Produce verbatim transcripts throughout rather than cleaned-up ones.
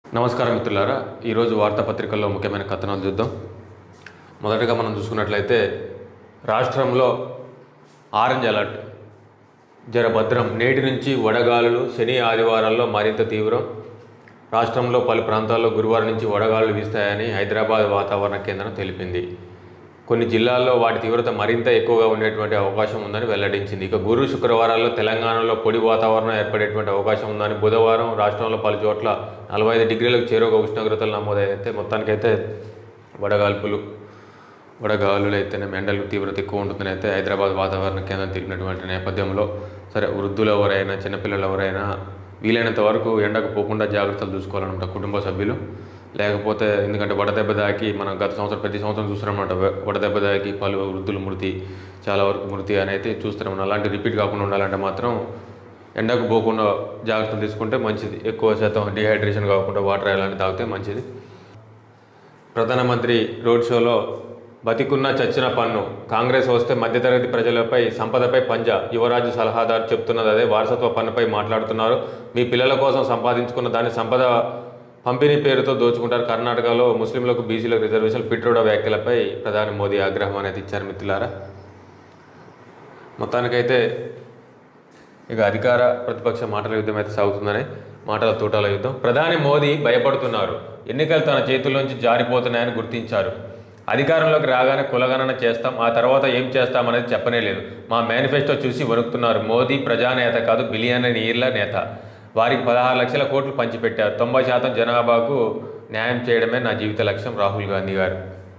నమస్కారం మిత్రులారా, ఈరోజు వార్తాపత్రికల్లో ముఖ్యమైన కథనాలు చూద్దాం. మొదటగా మనం చూసుకున్నట్లయితే రాష్ట్రంలో ఆరెంజ్ అలర్ట్, జరభద్రం. నేటి నుంచి వడగాలులు శని ఆదివారాల్లో మరింత తీవ్రం. రాష్ట్రంలో పలు ప్రాంతాల్లో గురువారం నుంచి వడగాలులు వీస్తాయని హైదరాబాద్ వాతావరణ కేంద్రం తెలిపింది. కొన్ని జిల్లాల్లో వాటి తీవ్రత మరింత ఎక్కువగా ఉండేటువంటి అవకాశం ఉందని వెల్లడించింది. ఇక గురు శుక్రవారాల్లో తెలంగాణలో పొడి వాతావరణం ఏర్పడేటువంటి అవకాశం ఉందని, బుధవారం రాష్ట్రంలో పలు చోట్ల నలభై ఐదు డిగ్రీలకు చేరువగా ఉష్ణోగ్రతలు నమోదైతే మొత్తానికైతే వడగాల్పులు వడగాలులు అయితేనే ఎండలు తీవ్రత ఎక్కువ ఉంటుందని అయితే హైదరాబాద్ వాతావరణ కేంద్రం తెలిపినటువంటి నేపథ్యంలో సరే వృద్ధులు ఎవరైనా చిన్నపిల్లలు ఎవరైనా వీలైనంత వరకు ఎండకు పోకుండా జాగ్రత్తలు చూసుకోవాలన్నమాట కుటుంబ సభ్యులు. లేకపోతే ఎందుకంటే వడదెబ్బ దాకి మనం గత సంవత్సరం ప్రతి సంవత్సరం చూస్తున్నామన్నమాట. వడదెబ్బ దాకి పలు వృద్ధులు మృతి, చాలా వరకు మృతి అని అయితే చూస్తున్నాం. అలాంటి రిపీట్ కాకుండా ఉండాలంటే మాత్రం ఎండకు పోకుండా జాగ్రత్తలు తీసుకుంటే మంచిది. ఎక్కువ శాతం డిహైడ్రేషన్ కాకుండా వాటర్ అలాంటివి తాగితే మంచిది. ప్రధానమంత్రి రోడ్ షోలో బతికున్న చచ్చిన పన్ను, కాంగ్రెస్ వస్తే మధ్యతరగతి ప్రజలపై సంపదపై పంజా, యువరాజు సలహాదారు చెప్తున్నది అదే. వారసత్వ పన్నుపై మాట్లాడుతున్నారు. మీ పిల్లల కోసం సంపాదించుకున్న దాన్ని సంపద పంపిణీ పేరుతో దోచుకుంటారు. కర్ణాటకలో ముస్లింలకు బీసీలకు రిజర్వేషన్, పిట్రోడా వ్యాఖ్యలపై ప్రధాని మోదీ ఆగ్రహం అనేది ఇచ్చారు మిత్రులారా. మొత్తానికైతే ఇక అధికార ప్రతిపక్ష మాటల యుద్ధం అయితే సాగుతుందని, మాటల తూటాల యుద్ధం. ప్రధాని మోదీ భయపడుతున్నారు. ఎన్నికలు తన చేతుల్లోంచి జారిపోతున్నాయని గుర్తించారు. అధికారంలోకి రాగానే కులగణన చేస్తాం, ఆ తర్వాత ఏం చేస్తామనేది చెప్పనే లేదు. మా మేనిఫెస్టో చూసి వణుకుతున్నారు. మోదీ ప్రజానేత కాదు, బిలియనీర్ల నేత. వారికి పదహారు లక్షల కోట్లు పంచిపెట్టారు. తొంభై శాతం జనాభాకు న్యాయం చేయడమే నా జీవిత లక్ష్యం, రాహుల్ గాంధీ గారు.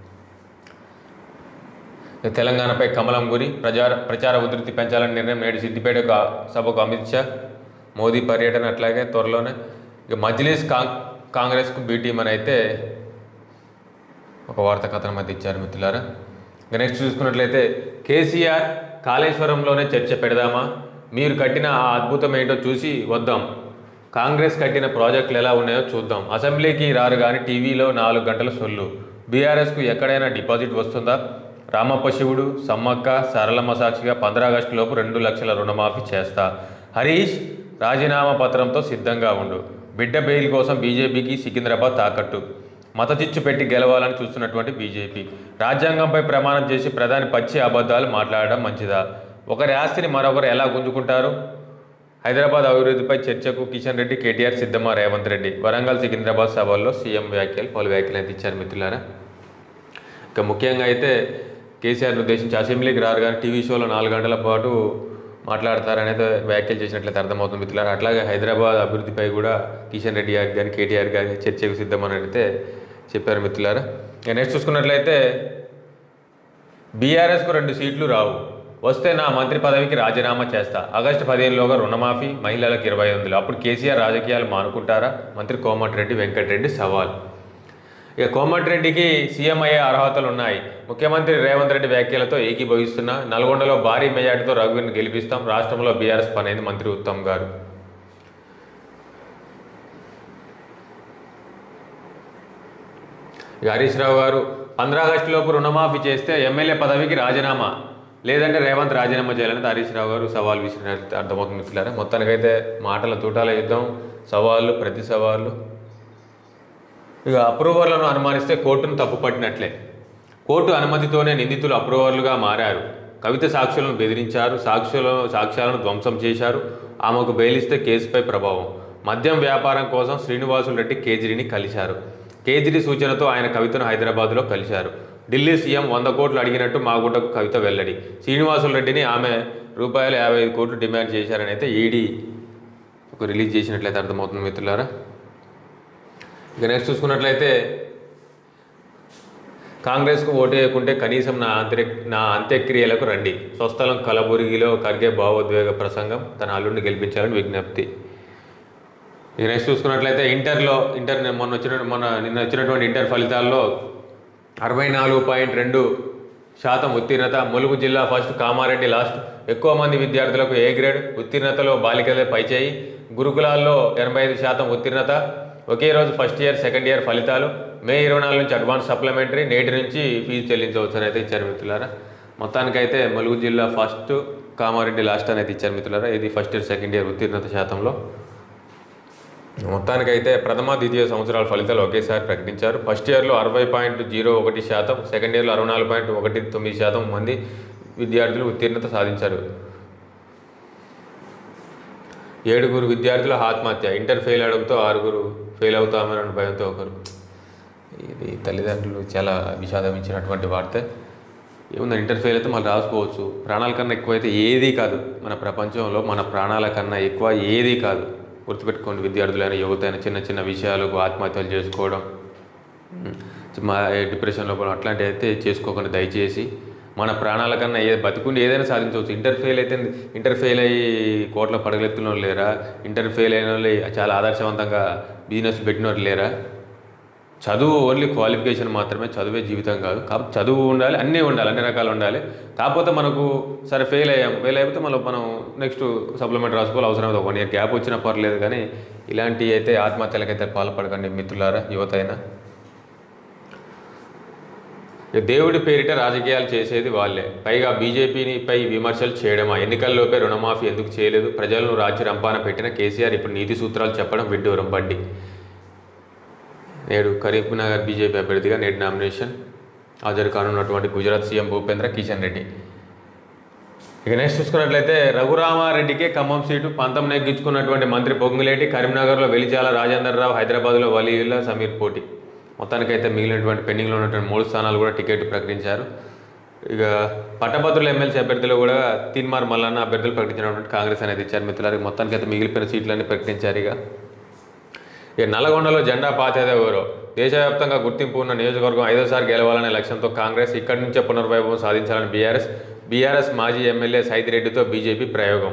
తెలంగాణపై కమలం గురి, ప్రచార ప్రచార ఉధృతి పెంచాలని నిర్ణయం. నేడు సిద్దిపేట సభకు అమిత్ షా, మోదీ పర్యటన అట్లాగే త్వరలోనే. ఇక మజ్లిస్ కాంగ్ కాంగ్రెస్కు బీ టీం అని అయితే ఒక వార్తా కథనం అయితే ఇచ్చారు మిత్రులారా. ఇక నెక్స్ట్ చూసుకున్నట్లయితే కేసీఆర్ కాళేశ్వరంలోనే చర్చ పెడదామా, మీరు కట్టిన ఆ అద్భుతం ఏంటో చూసి వద్దాం, కాంగ్రెస్ కట్టిన ప్రాజెక్టులు ఎలా ఉన్నాయో చూద్దాం, అసెంబ్లీకి రారు కానీ టీవీలో నాలుగు గంటల సొల్లు, బీఆర్ఎస్కు ఎక్కడైనా డిపాజిట్ వస్తుందా, రామప్ప శివుడు, సమ్మక్క సరళమ్మ సాక్షిగా పంద్రాగస్టు లోపు రెండు లక్షల రుణమాఫీ చేస్తా, హరీష్ రాజీనామా పత్రంతో సిద్ధంగా ఉండు, బిడ్డ బెయిల్ కోసం బీజేపీకి సికింద్రాబాద్ తాకట్టు, మత చిచ్చు పెట్టి గెలవాలని చూస్తున్నటువంటి బీజేపీ, రాజ్యాంగంపై ప్రమాణం చేసి ప్రధాని పచ్చి అబద్ధాలు మాట్లాడడం మంచిదా, ఒకరి ఆస్తిని మరొకరు ఎలా గుంజుకుంటారు, హైదరాబాద్ అభివృద్ధిపై చర్చకు కిషన్ రెడ్డి, కేటీఆర్ సిద్ధమా రేవంత్ రెడ్డి, వరంగల్ సికింద్రాబాద్ సభల్లో సీఎం వ్యాఖ్యలు, పలు వ్యాఖ్యలు అయితే ఇచ్చారు మిత్రులారా. ఇక ముఖ్యంగా అయితే కేసీఆర్ను ఉద్దేశించి అసెంబ్లీకి రారు కానీ టీవీ షోలో నాలుగు గంటల పాటు మాట్లాడతారనేది వ్యాఖ్యలు చేసినట్లయితే అర్థమవుతుంది మిత్రులారా. అట్లాగే హైదరాబాద్ అభివృద్ధిపై కూడా కిషన్ రెడ్డి గారికి కానీ కేటీఆర్ గారి చర్చకు సిద్ధమని అయితే చెప్పారు మిత్రులారా. ఇక నెక్స్ట్ చూసుకున్నట్లయితే బీఆర్ఎస్కు రెండు సీట్లు రావు, వస్తే నా మంత్రి పదవికి రాజీనామా చేస్తా, ఆగస్టు పదిహేనులోగా రుణమాఫీ, మహిళలకు ఇరవై వందలు, అప్పుడు కేసీఆర్ రాజకీయాలు మానుకుంటారా, మంత్రి కోమటిరెడ్డి వెంకటరెడ్డి సవాల్. ఇక కోమటిరెడ్డికి సీఎం అయ్యే అర్హతలు ఉన్నాయి, ముఖ్యమంత్రి రేవంత్ రెడ్డి వ్యాఖ్యలతో ఏకీభవిస్తున్నా, నల్గొండలో భారీ మెజార్టీతో రఘువీర్ని గెలిపిస్తాం, రాష్ట్రంలో బీఆర్ఎస్ పని అయింది, మంత్రి ఉత్తమ్ గారు. ఇక హరీష్ రావు గారు పంద్రాగస్టు లోపు రుణమాఫీ చేస్తే ఎమ్మెల్యే పదవికి రాజీనామా, లేదంటే రేవంత్ రాజీనామా చేయాలంటే హరీష్ రావు గారు సవాల్ విసిరినట్టు అర్థమవుతుంది మిత్రులారా. మొత్తానికైతే మాటల తూటాల యుద్ధం, సవాళ్ళు ప్రతి సవాళ్ళు. ఇక అప్రూవర్లను అనుమానిస్తే కోర్టును తప్పుపట్టినట్లే, కోర్టు అనుమతితోనే నిందితులు అప్రూవర్లుగా మారారు, కవిత సాక్షులను బెదిరించారు, సాక్షుల సాక్ష్యాలను ధ్వంసం చేశారు, ఆమెకు బెయిలిస్తే కేసుపై ప్రభావం, మద్యం వ్యాపారం కోసం శ్రీనివాసులు రెడ్డి కేజ్రీని కలిశారు, కేజ్రీ సూచనతో ఆయన కవితను హైదరాబాద్లో కలిశారు, ఢిల్లీ సీఎం వంద కోట్లు అడిగినట్టు మాగుంటకు కవిత వెల్లడి, శ్రీనివాసులు రెడ్డిని ఆమె రూపాయలు యాభై ఐదు కోట్లు డిమాండ్ చేశారని అయితే ఈడీ ఒక రిలీజ్ చేసినట్లయితే అర్థమవుతుంది మిత్రులారా. ఇక నెక్స్ట్ చూసుకున్నట్లయితే కాంగ్రెస్కు ఓటు వేయకుంటే కనీసం నా అంత్య నా అంత్యక్రియలకు రండి, స్వస్థలం కలబురిగిలో ఖర్గే భావోద్వేగ ప్రసంగం, తన అల్లుడిని గెలిపించాలని విజ్ఞప్తి. ఇక నెక్స్ట్ చూసుకున్నట్లయితే ఇంటర్లో ఇంటర్ మొన్న వచ్చిన మొన్న నిన్న వచ్చినటువంటి ఇంటర్ ఫలితాల్లో అరవై నాలుగు పాయింట్ రెండు శాతం ఉత్తీర్ణత, ములుగు జిల్లా ఫస్ట్, కామారెడ్డి లాస్ట్, ఎక్కువ మంది విద్యార్థులకు ఏ గ్రేడ్, ఉత్తీర్ణతలో బాలికలే పైచేయి, గురుకులాల్లో ఎనభై ఐదు శాతం ఉత్తీర్ణత, ఒకే రోజు ఫస్ట్ ఇయర్ సెకండ్ ఇయర్ ఫలితాలు, మే ఇరవై నాలుగు నుంచి అడ్వాన్స్ సప్లిమెంటరీ, నేటి నుంచి ఫీజు చెల్లించవచ్చు అని అయితే ఇచ్చారు మిత్రులారా. మొత్తానికైతే ములుగు జిల్లా ఫస్ట్, కామారెడ్డి లాస్ట్ అని అయితే ఇచ్చారు మిత్రులారా. ఇది ఫస్ట్ ఇయర్ సెకండ్ ఇయర్ ఉత్తీర్ణత శాతంలో. మొత్తానికైతే ప్రథమ ద్వితీయ సంవత్సరాల ఫలితాలు ఒకేసారి ప్రకటించారు. ఫస్ట్ ఇయర్లో అరవై పాయింట్ జీరో ఒకటి శాతం, సెకండ్ ఇయర్లో అరవై నాలుగు పాయింట్ ఒకటి తొమ్మిది శాతం మంది విద్యార్థులు ఉత్తీర్ణత సాధించారు. ఏడుగురు విద్యార్థుల ఆత్మహత్య, ఇంటర్ ఫెయిల్ అవడంతో ఆరుగురు ఫెయిల్ అవుతామని భయంతో ఒకరు. ఇది తల్లిదండ్రులు చాలా విషాదం ఇచ్చినటువంటి వార్త. ఏముంది, ఇంటర్ ఫెయిల్ అయితే మళ్ళీ రాసుకోవచ్చు. ప్రాణాల కన్నా ఎక్కువైతే ఏదీ కాదు మన ప్రపంచంలో, మన ప్రాణాల కన్నా ఎక్కువ ఏదీ కాదు. గుర్తుపెట్టుకోండి, విద్యార్థులైన యువతైన చిన్న చిన్న విషయాలకు ఆత్మహత్యలు చేసుకోవడం, మా డిప్రెషన్లో కూడా అట్లాంటివి అయితే చేసుకోకుండా దయచేసి. మన ప్రాణాల కన్నా ఏ బతికుండి ఏదైనా సాధించవచ్చు. ఇంటర్ ఫెయిల్ అయితే ఇంటర్ ఫెయిల్ అయ్యి కోట్ల పడగలెత్తిన వాళ్ళు లేరా? ఇంటర్ ఫెయిల్ అయిన వాళ్ళు చాలా ఆదర్శవంతంగా బిజినెస్ పెట్టిన వాళ్ళు లేరా? చదువు ఓన్లీ క్వాలిఫికేషన్ మాత్రమే, చదువే జీవితం కాదు. కాబట్టి చదువు ఉండాలి, అన్నీ ఉండాలి, అన్ని రకాలు ఉండాలి. కాకపోతే మనకు సరే ఫెయిల్ అయ్యాం, ఫెయిల్ అయిపోతే మళ్ళీ మనం నెక్స్ట్ సప్లిమెంట్ రాసుకోవాలి, అవసరం వన్ ఇయర్ గ్యాప్ వచ్చినా పర్లేదు. కానీ ఇలాంటి అయితే ఆత్మహత్యలకైతే పాల్పడకండి మిత్రులారా, యువత అయినా. దేవుడి పేరిట రాజకీయాలు చేసేది వాళ్ళే, పైగా బీజేపీపై విమర్శలు చేయడమా? ఎన్నికల్లోపే రుణమాఫీ ఎందుకు చేయలేదు? ప్రజలను రాజ్య రంపాన పెట్టిన కేసీఆర్ ఇప్పుడు నీతి సూత్రాలు చెప్పడం విడ్డూరం. బండి నేడు కరీంనగర్ బీజేపీ అభ్యర్థిగా నేడు నామినేషన్ హాజరు కానున్నటువంటి గుజరాత్ సీఎం భూపేంద్ర కిషన్ రెడ్డి. ఇక నెక్స్ట్ చూసుకున్నట్లయితే రఘురామారెడ్డికే ఖమ్మం సీటు పంతం నెగ్గించుకున్నటువంటి మంత్రి పొంగులేటి, కరీంనగర్లో వెలిచాల రాజేందర్ రావు, హైదరాబాద్లో వలీయుల్లా సమీర్ పోటీ. మొత్తానికైతే మిగిలినటువంటి పెండింగ్లో ఉన్నటువంటి మూడు స్థానాలు కూడా టికెట్ ప్రకటించారు. ఇక పట్టభద్రుల ఎమ్మెల్సీ అభ్యర్థులు కూడా తీన్మార్ మల్లన్న అభ్యర్థులు ప్రకటించినటువంటి కాంగ్రెస్ అనేది ఇచ్చారు మిత్రులారికి. మొత్తానికైతే మిగిలిపోయిన సీట్లన్నీ ప్రకటించారు. ఇక ఇక నల్గొండలో జెండా పాతేదే ఎవరో, దేశవ్యాప్తంగా గుర్తింపు ఉన్న నియోజకవర్గం ఐదోసారి గెలవాలనే లక్ష్యంతో కాంగ్రెస్, ఇక్కడి నుంచే పునర్వైభవం సాధించాలని బీఆర్ఎస్ బీఆర్ఎస్ మాజీ ఎమ్మెల్యే సైదిరెడ్డితో బీజేపీ ప్రయోగం.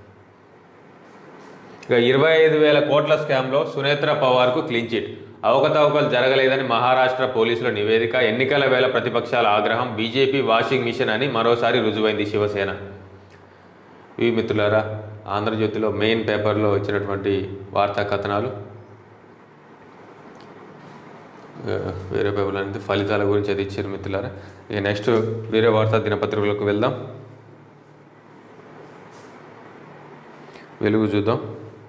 ఇక ఇరవై ఐదు వేల కోట్ల స్కామ్లో సునేత్ర పవార్కు క్లీన్ చిట్, అవకతవకలు జరగలేదని మహారాష్ట్ర పోలీసుల నివేదిక, ఎన్నికల వేళ ప్రతిపక్షాల ఆగ్రహం, బీజేపీ వాషింగ్ మిషన్ అని మరోసారి రుజువైంది శివసేన. ఇవి మిత్రులారా ఆంధ్రజ్యోతిలో మెయిన్ పేపర్లో వచ్చినటువంటి వార్తా కథనాలు. వేరే పేపర్లు అనేది ఫలితాల గురించి అది ఇచ్చారు మిత్రులారా. ఇక నెక్స్ట్ వేరే వార్తా దినపత్రికలకు వెళ్దాం. వెలుగు చూద్దాం.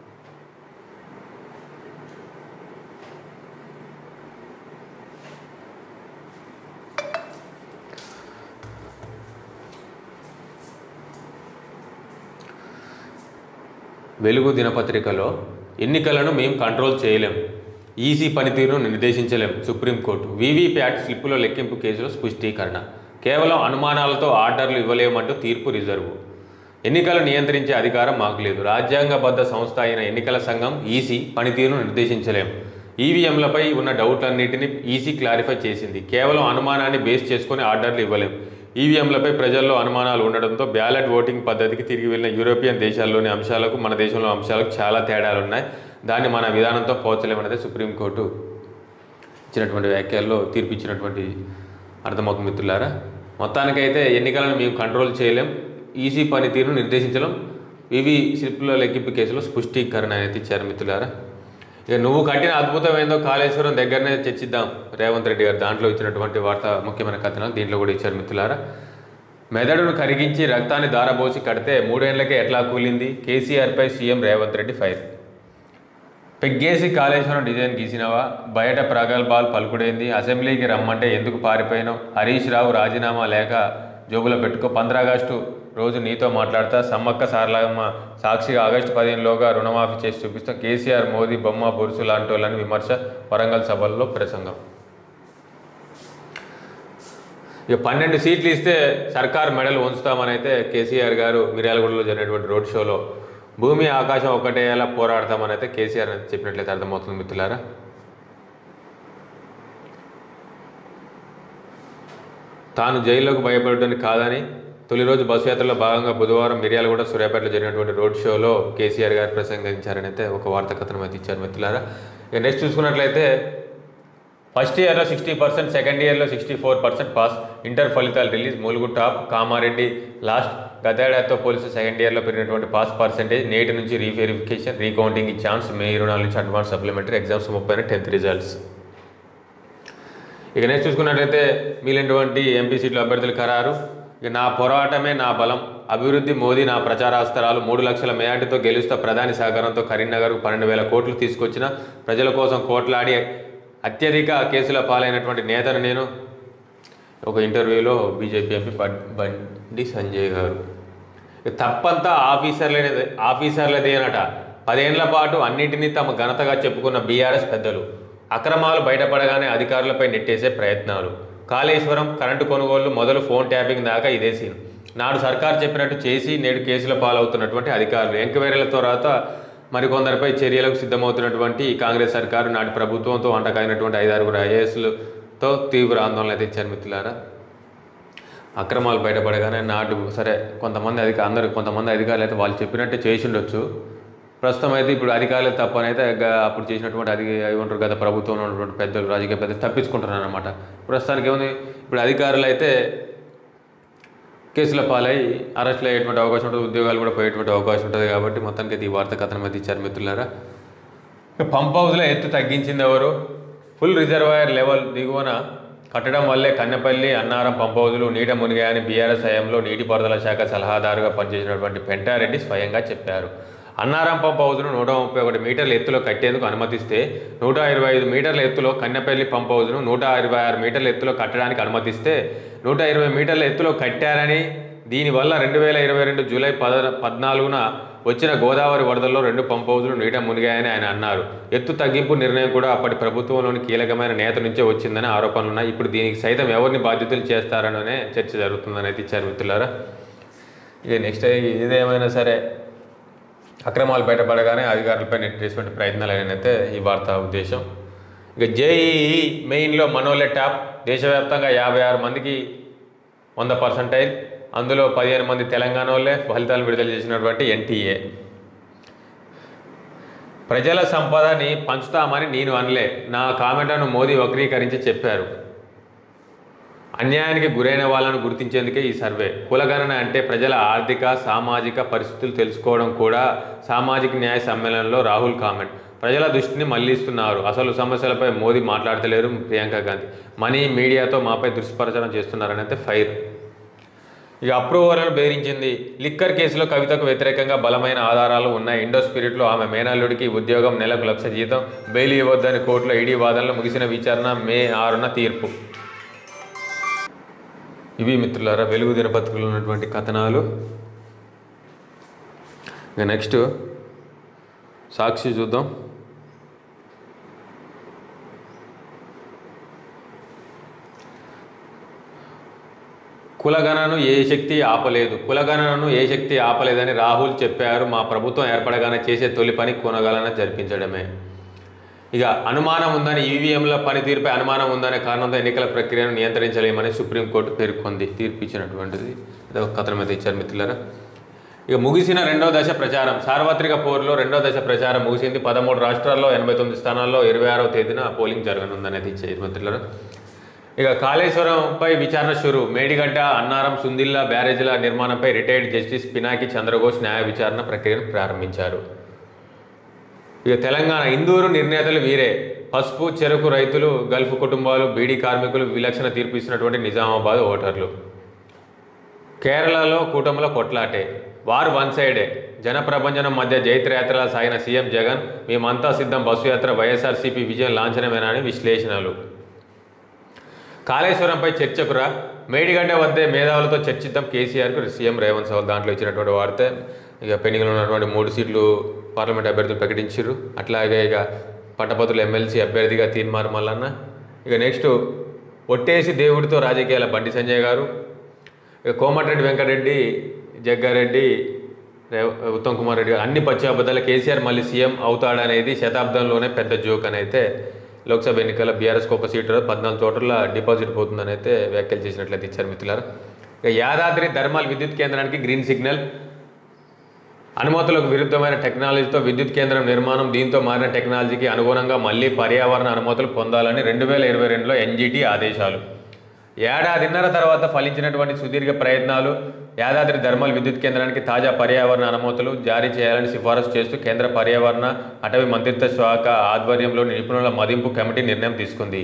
వెలుగు దినపత్రికలో ఎన్నికలను మేము కంట్రోల్ చేయలేం, ఈసీ పనితీరును నిర్దేశించలేం సుప్రీంకోర్టు, వీవీప్యాట్ స్లిప్పుల లెక్కింపు కేసులో స్పష్టీకరణ, కేవలం అనుమానాలతో ఆర్డర్లు ఇవ్వలేమంటూ తీర్పు రిజర్వు, ఎన్నికలు నియంత్రించే అధికారం మాకు లేదు, రాజ్యాంగబద్ధ సంస్థ అయిన ఎన్నికల సంఘం ఈసీ పనితీరును నిర్దేశించలేం, ఈవీఎంలపై ఉన్న డౌట్లన్నింటినీ ఈసీ క్లారిఫై చేసింది, కేవలం అనుమానాన్ని బేస్ చేసుకొని ఆర్డర్లు ఇవ్వలేం, ఈవీఎంలపై ప్రజల్లో అనుమానాలు ఉండడంతో బ్యాలెట్ ఓటింగ్ పద్ధతికి తిరిగి వెళ్ళిన యూరోపియన్ దేశాల్లోని అంశాలకు మన దేశంలో అంశాలకు చాలా తేడాలు ఉన్నాయి, దాన్ని మన విధానంతో పోల్చలేమనేది సుప్రీంకోర్టు ఇచ్చినటువంటి వ్యాఖ్యల్లో తీర్పు ఇచ్చినటువంటి అర్థమవుతుంది మిత్రులారా. మొత్తానికైతే ఎన్నికలను మేము కంట్రోల్ చేయలేం, ఈసీ పనితీరును నిర్దేశించలేం, ఇవి స్లిప్ల లెక్కింపు కేసులో స్పష్టీకరణ అనేది ఇచ్చారు మిత్రులారా. ఇక నువ్వు కట్టిన అద్భుతం ఏందో కాళేశ్వరం దగ్గరనే చర్చిద్దాం రేవంత్ రెడ్డి గారు, దాంట్లో ఇచ్చినటువంటి వార్త ముఖ్యమైన కథనాలు దీంట్లో కూడా ఇచ్చారు మిత్రులారా. మెదడును కరిగించి రక్తాన్ని దారబోసి కడితే మూడేళ్లకే ఎట్లా కూలింది, కేసీఆర్పై సీఎం రేవంత్ రెడ్డి ఫైర్. పెగ్గేసి కాళేశ్వరం డిజైన్ గీసినవా, బయట ప్రగల్భాలు పలుకుడైంది, అసెంబ్లీకి రమ్మంటే ఎందుకు పారిపోయినావు, హరీష్ రావు రాజీనామా లేక జోబులో పెట్టుకో, పంద్రాగస్టు రోజు నీతో మాట్లాడతా, సమ్మక్క సారలమ్మ సాక్షిగా ఆగస్టు పదిహేనులోగా రుణమాఫీ చేసి చూపిస్తాం, కేసీఆర్ మోదీ బొమ్మ బొరుసు లాంటి వాళ్ళని విమర్శ, వరంగల్ సభల్లో ప్రసంగం. ఇక పన్నెండు సీట్లు ఇస్తే సర్కార్ మెడలు ఉంచుతామని అయితే కేసీఆర్ గారు మిర్యాలగూడలో జరిగినటువంటి రోడ్ షోలో భూమి ఆకాశం ఒకటేలా పోరాడతామని అయితే కేసీఆర్ అని చెప్పినట్లయితే అర్థమవుతుంది మిత్రులారా. తాను జైల్లోకి భయపడడానికి కాదని తొలి రోజు బస్సు యాత్రలో భాగంగా బుధవారం మిర్యాలగూడ సూర్యాపేటలో జరిగినటువంటి రోడ్ షోలో కేసీఆర్ గారు ప్రసంగించారని అయితే ఒక వార్తా కథనం అయితే ఇచ్చారు మిత్రులారా. ఇక నెక్స్ట్ చూసుకున్నట్లయితే ఫస్ట్ ఇయర్లో సిక్స్టీ పర్సెంట్ సెకండ్ ఇయర్లో sixty four percent pass, inter ఫలితాలు release, Mulugu top, Kamareddy last, గతేడాదితో పోలిస్తే సెకండ్ ఇయర్లో పెరిగినటువంటి పాస్ పర్సెంటేజ్, నేటి నుంచి రీవెరిఫికేషన్ రీకౌంటింగ్ ఛాన్స్, మే ఇరవై నాలుగు నుంచి అడ్వాన్స్ సప్లిమెంటరీ ఎగ్జామ్స్ ముప్పై టెన్త్ రిజల్ట్స్. ఇక నెక్స్ట్ చూసుకున్నట్లయితే మిగిలినటువంటి ఎంపీ సీట్ల అభ్యర్థులు ఖరారు. ఇక నా పోరాటమే నా బలం, అభివృద్ధి మోదీ నా ప్రచారాస్త్రాలు మూడు లక్షల మెజార్టీతో గెలుస్తా ప్రధాని సహకారంతో కరీంనగర్కు పన్నెండు వేల కోట్లు తీసుకొచ్చిన ప్రజల కోసం కోట్లాడి అత్యధిక కేసుల పాలైనటువంటి నేతను నేను. ఒక ఇంటర్వ్యూలో బీజేపీ ఎంపీ బండి సంజయ్ గారు. తప్పంతా ఆఫీసర్లనే ఆఫీసర్లదేనట. పదేళ్ల పాటు అన్నింటినీ తమ ఘనతగా చెప్పుకున్న బీఆర్ఎస్ పెద్దలు అక్రమాలు బయటపడగానే అధికారులపై నెట్టేసే ప్రయత్నాలు. కాళేశ్వరం కరెంటు కొనుగోళ్లు మొదలు ఫోన్ ట్యాపింగ్ దాకా ఇదే సీన్. నాడు సర్కారు చెప్పినట్టు చేసి నేడు కేసుల పాలవుతున్నటువంటి అధికారులు. ఎంక్వైరీల తర్వాత మరికొందరిపై చర్యలకు సిద్ధమవుతున్నటువంటి ఈ కాంగ్రెస్ సర్కారు నాటి ప్రభుత్వంతో వంటకాగినటువంటి ఐదారుగురు ఐఏఎస్లతో తీవ్ర ఆందోళన అయితే ఇచ్చారు మిత్రులారా. అక్రమాలు బయటపడగానే నాటు సరే కొంతమంది అధిక అందరూ కొంతమంది అధికారులు అయితే వాళ్ళు చెప్పినట్టే చేసి ఉండొచ్చు. ప్రస్తుతం అయితే ఇప్పుడు అధికారులు తప్పనైతే అప్పుడు చేసినటువంటి అది అవి ఉంటారు కదా ప్రభుత్వంలో ఉన్నటువంటి పెద్దలు రాజకీయ పెద్దలు తప్పించుకుంటున్నారు అన్నమాట. ప్రస్తుతానికి ఏముంది, ఇప్పుడు అధికారులు అయితే కేసుల పాలై అరెస్టులు అయ్యేటువంటి అవకాశం ఉంటుంది, ఉద్యోగాలు కూడా పోయేటువంటి అవకాశం ఉంటుంది. కాబట్టి మొత్తానికి అయితే ఈ వార్త కథనం అయితే ఇచ్చారు మిత్రులారా. పంప్ హౌస్లో ఎత్తు తగ్గించింది ఎవరు? ఫుల్ రిజర్వాయర్ లెవెల్ దిగువన కట్టడం వల్లే కన్నెపల్లి అన్నారం పంప్ హౌజులు నీట మునిగాయని బీఆర్ఎస్ హయాంలో నీటిపారుదల శాఖ సలహాదారుగా పనిచేసినటువంటి పెంటారెడ్డి స్వయంగా చెప్పారు. అన్నారం పంప్ హౌజ్ను నూట ముప్పై ఒకటి మీటర్ల ఎత్తులో కట్టేందుకు అనుమతిస్తే నూట ఇరవై ఐదు మీటర్ల ఎత్తులో కన్నెపల్లి పంప్ హౌజ్ను నూట ఇరవై ఆరు మీటర్ల ఎత్తులో కట్టడానికి అనుమతిస్తే నూట ఇరవై మీటర్ల ఎత్తులో కట్టారని, దీనివల్ల రెండు వేల ఇరవై రెండు జూలై పద పద్నాలుగున వచ్చిన గోదావరి వరదల్లో రెండు పంప్ హౌజులు నీట మునిగాయని ఆయన అన్నారు. ఎత్తు తగ్గింపు నిర్ణయం కూడా అప్పటి ప్రభుత్వంలోని కీలకమైన నేత నుంచే వచ్చిందని ఆరోపణలున్నాయి. ఇప్పుడు దీనికి సైతం ఎవరిని బాధ్యతలు చేస్తారనే చర్చ జరుగుతుందని అయితే ఇచ్చారు మిత్రులారా. ఇక నెక్స్ట్ ఏదేమైనా సరే అక్రమాలు బయటపడగానే అధికారులపై నెట్టేటువంటి ప్రయత్నాలు అయితే ఈ వార్త ఉద్దేశం. ఇక జేఈఈ మెయిన్లో మనోలే టాప్. దేశవ్యాప్తంగా యాభై ఆరు మందికి వంద పర్సెంటైల్, అందులో పదిహేను మంది తెలంగాణ వాళ్ళే ఫలితాలు విడుదల చేసినటువంటి ఎన్టీఏ. ప్రజల సంపదని పంచుతామని నేను అనలే, నా కామెంట్లను మోదీ వక్రీకరించి చెప్పారు. అన్యాయానికి గురైన వాళ్ళను గుర్తించేందుకే ఈ సర్వే. కులగణన అంటే ప్రజల ఆర్థిక సామాజిక పరిస్థితులు తెలుసుకోవడం కూడా. సామాజిక న్యాయ సమ్మేళనంలో రాహుల్ కామెంట్. ప్రజల దృష్టిని మళ్లిస్తున్నారు, అసలు సమస్యలపై మోదీ మాట్లాడతలేరు ప్రియాంక గాంధీ. మనీ మీడియాతో మాపై దుష్ప్రచారం చేస్తున్నారని అయితే ఫైర్. ఇక అప్రూవర్లను బెదిరించింది. లిక్కర్ కేసులో కవితకు వ్యతిరేకంగా బలమైన ఆధారాలు ఉన్నాయి. ఇండో స్పిరిట్లో ఆమె మేనల్లుడికి ఉద్యోగం, నెలకు లక్ష జీతం, బెయిల్ ఇవ్వొద్దని కోర్టులో ఈడీ వాదనలు. ముగిసిన విచారణ మే ఆరున తీర్పు. ఇవి మిత్రులారా వెలుగు దినపత్రికలో ఉన్నటువంటి కథనాలు. ఇక నెక్స్ట్ సాక్షి చూద్దాం. కులగణను ఏ శక్తి ఆపలేదు. కులగణనను ఏ శక్తి ఆపలేదని రాహుల్ చెప్పారు. మా ప్రభుత్వం ఏర్పడగానే చేసే తొలి పని కులగణన జరిపించడమే. ఇక అనుమానం ఉందని, ఈవీఎంల పనితీరుపై అనుమానం ఉందనే కారణంతో ఎన్నికల ప్రక్రియను నియంత్రించలేమని సుప్రీంకోర్టు పేర్కొంది. తీర్పు ఇచ్చినటువంటిది ఏదో కథనం అయితే ఇచ్చారు మిత్రులారా. ఇక ముగిసిన రెండో దశ ప్రచారం. సార్వత్రిక పోరులో రెండో దశ ప్రచారం ముగిసింది. పదమూడు రాష్ట్రాల్లో ఎనభై తొమ్మిది స్థానాల్లో ఇరవై ఆరవ తేదీన పోలింగ్ జరగనుందనేది ఇచ్చారు మిత్రులారా. ఇక కాళేశ్వరంపై విచారణ షురు. మేడిగడ్డ, అన్నారం, సుందిల్లా బ్యారేజీల నిర్మాణంపై రిటైర్డ్ జస్టిస్ పినాకి చంద్రఘోష్ న్యాయ విచారణ ప్రక్రియను ప్రారంభించారు. ఇక తెలంగాణ ఇందూరు నిర్ణేతలు వీరే. పసుపు, చెరకు రైతులు, గల్ఫ్ కుటుంబాలు, బీడీ కార్మికులు విలక్షణ తీర్పు ఇచ్చినటువంటి నిజామాబాద్ ఓటర్లు. కేరళలో కూటమిలో కొట్లాటే, వారు వన్ సైడే. జనప్రపంచనం మధ్య జైత్రయాత్రలా సాగిన సీఎం జగన్, మేమంతా సిద్ధం బస్సు యాత్ర, వైఎస్ఆర్సీపీ విజయం లాంఛనమేనని విశ్లేషణలు. కాళేశ్వరంపై చర్చకురా, మేడిగడ్డ వద్దే మేధావులతో చర్చిద్దాం కేసీఆర్కు సీఎం రేవంత్ రెడ్డి. దాంట్లో ఇచ్చినటువంటి వార్త. ఇక పెండింగ్లో ఉన్నటువంటి మూడు సీట్లు పార్లమెంట్ అభ్యర్థులు ప్రకటించారు. అట్లాగే ఇక పట్టభద్రుల ఎమ్మెల్సీ అభ్యర్థిగా తీర్మార్ మల్లన్న. ఇక నెక్స్ట్ ఒట్టేసి దేవుడితో రాజకీయాల బండి సంజయ్ గారు. ఇక కోమటిరెడ్డి వెంకటరెడ్డి, జగ్గారెడ్డి, ఉత్తమ్ కుమార్ రెడ్డి అన్ని పచ్చి అబద్ధాలు. కేసీఆర్ మళ్ళీ సీఎం అవుతాడనేది శతాబ్దంలోనే పెద్ద జోక్ అని అయితే లోక్సభ ఎన్నికల బీఆర్ఎస్కి ఒక సీటు పద్నాలుగు చోట్ల డిపాజిట్ పోతుందని అయితే వ్యాఖ్యలు చేసినట్లయితే ఇచ్చారు మిత్రులారా. ఇక యాదాద్రి థర్మల్ విద్యుత్ కేంద్రానికి గ్రీన్ సిగ్నల్. అనుమతులకు విరుద్ధమైన టెక్నాలజీతో విద్యుత్ కేంద్రం నిర్మాణం. దీంతో మారిన టెక్నాలజీకి అనుగుణంగా మళ్లీ పర్యావరణ అనుమతులు పొందాలని రెండు వేల ఇరవై రెండులో ఎన్జీటీ ఆదేశాలు. ఏడాదిన్నర తర్వాత ఫలించినటువంటి సుదీర్ఘ ప్రయత్నాలు. యాదాద్రి థర్మల్ విద్యుత్ కేంద్రానికి తాజా పర్యావరణ అనుమతులు జారీ చేయాలని సిఫారసు చేస్తూ కేంద్ర పర్యావరణ అటవీ మంత్రిత్వ శాఖ ఆధ్వర్యంలోని నిపుణుల మదింపు కమిటీ నిర్ణయం తీసుకుంది.